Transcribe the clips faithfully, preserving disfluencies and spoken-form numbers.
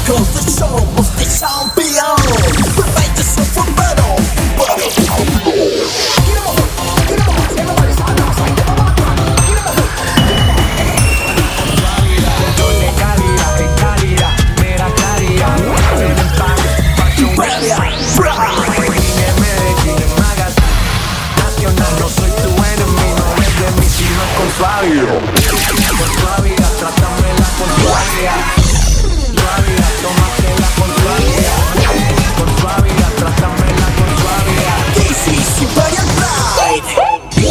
Because the show of the champion prevent yourself from battle. Suavidad, trátamela con suavidad. Suavidad, tómatela con suavidad. Con suavidad, trátamela con suavidad. This is Imperial Pride.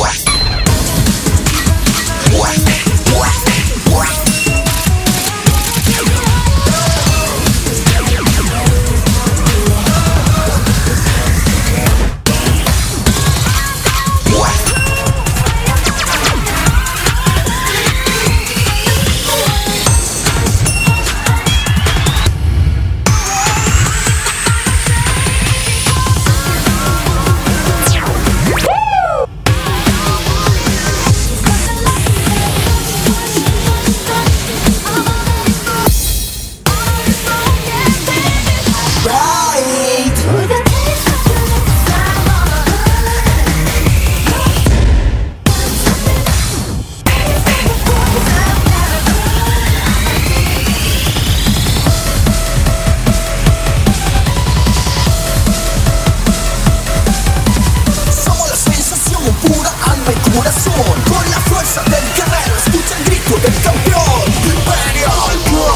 Con la fuerza del guerrero, escucha el grito del campeón. Imperial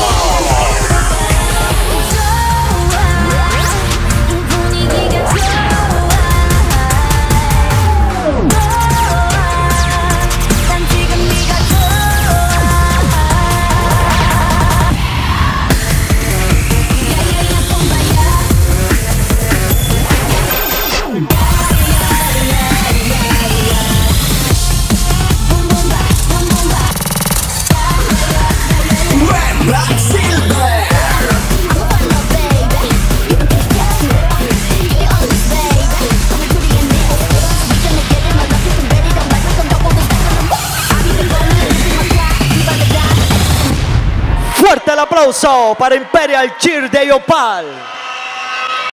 Black Silver. Fuerte el aplauso para Imperial Cheer de Opal.